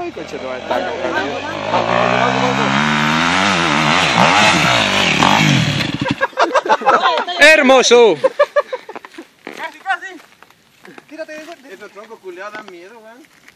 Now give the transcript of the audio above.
Ay, coche, no está cagando. ¡Hermoso! Casi, casi. Tírate eso. Estos troncos culeados dan miedo, weón.